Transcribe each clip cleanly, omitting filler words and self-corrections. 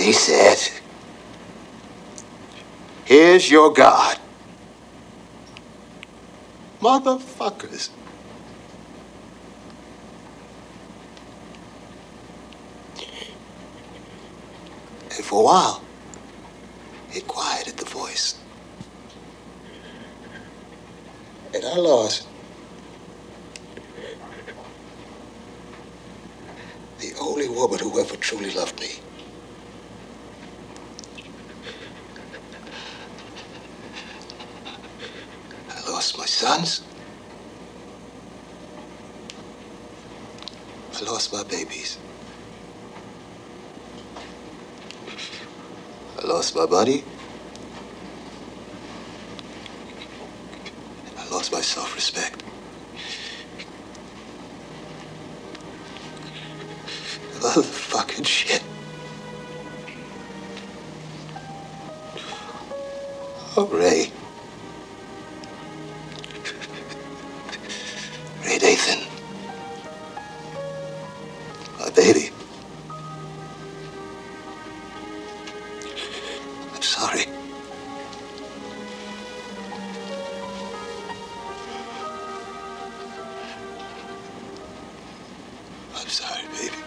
he said, "Here's your God." Motherfuckers. And for a while, it quieted the voice. And I lost the only woman who ever truly loved me. I lost my sons. I lost my babies. I lost my money. I lost my self-respect. Motherfucking shit. Oh, Ray. Ray Nathan. My baby. I'm sorry. I'm sorry, baby.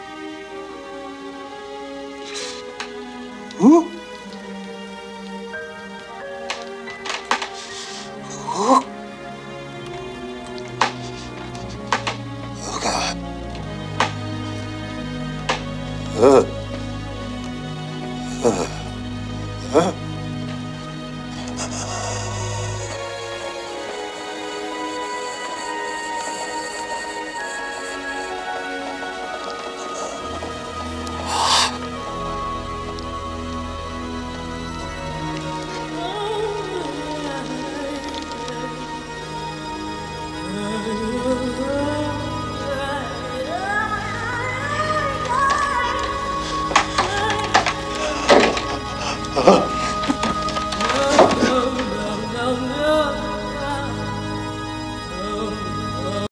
Ooh. Ooh. Oh, God. Uh-huh.